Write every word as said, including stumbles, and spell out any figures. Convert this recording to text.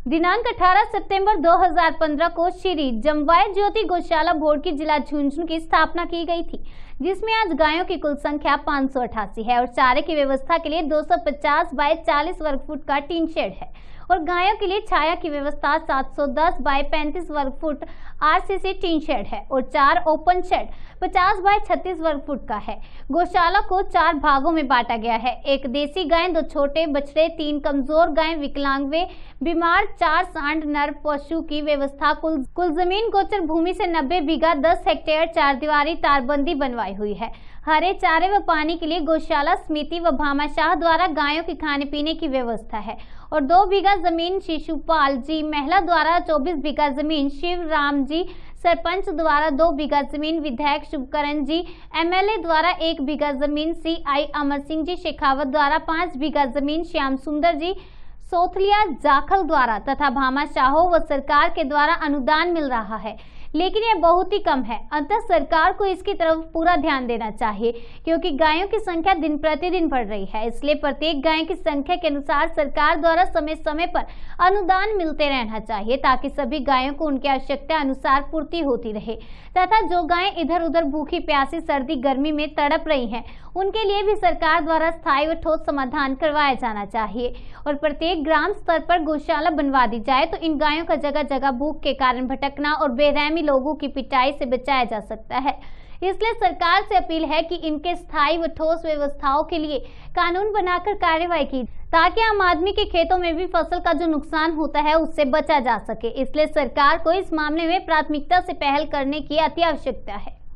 दिनांक अठारह सितंबर दो हज़ार पंद्रह को श्री जमवाय ज्योति गौशाला बोर्ड की जिला झुंझुनू की स्थापना की गई थी, जिसमें आज गायों की कुल संख्या पाँच सौ अठासी है और चारे की व्यवस्था के लिए दो सौ पचास बाय चालीस वर्ग फुट का टीन शेड है और गायों के लिए छाया की व्यवस्था सात सौ दस बाय पैंतीस वर्ग फुट आरसीसी टीन शेड है और चार ओपन शेड पचास बाय छत्तीस वर्ग फुट का है। गौशाला को चार भागों में बांटा गया है। एक देसी गाय, दो छोटे बछड़े, तीन कमजोर गाय, विकलांग व बीमार, चार सांड नर पशु की व्यवस्था। कुल कुल जमीन गोचर भूमि से नब्बे बीघा दस हेक्टेयर चार दीवारी तारबंदी बनवाई हुई है। हरे चारे व पानी के लिए गौशाला समिति व भामाशाह द्वारा गायों के खाने पीने की व्यवस्था है और दो बीघा जमीन शिशुपाल जी महिला द्वारा, चौबीस बीघा जमीन शिव राम जी सरपंच द्वारा, दो बीघा जमीन विधायक शुभकरण जी एमएलए द्वारा, एक बीघा जमीन सीआई अमर सिंह जी शेखावत द्वारा, पांच बीघा जमीन श्याम सुंदर जी सोथलिया जाखल द्वारा तथा भामाशाहों व सरकार के द्वारा अनुदान मिल रहा है, लेकिन यह बहुत ही कम है। अतः सरकार को इसकी तरफ पूरा ध्यान देना चाहिए, क्योंकि गायों की संख्या दिन प्रतिदिन बढ़ रही है। इसलिए प्रत्येक गाय की संख्या के अनुसार सरकार द्वारा समय समय पर अनुदान मिलते रहना चाहिए, ताकि सभी गायों को उनकी आवश्यकता अनुसार पूर्ति होती रहे तथा जो गायें इधर उधर भूखी प्यासी सर्दी गर्मी में तड़प रही हैं, उनके लिए भी सरकार द्वारा स्थायी व ठोस समाधान करवाया जाना चाहिए और प्रत्येक ग्राम स्तर पर गौशाला बनवा दी जाए तो इन गायों का जगह जगह भूख के कारण भटकना और बेरहमी लोगों की पिटाई से बचाया जा सकता है। इसलिए सरकार से अपील है कि इनके स्थायी व ठोस व्यवस्थाओं के लिए कानून बनाकर कार्यवाही की, ताकि आम आदमी के खेतों में भी फसल का जो नुकसान होता है उससे बचा जा सके। इसलिए सरकार को इस मामले में प्राथमिकता से पहल करने की अति आवश्यकता है।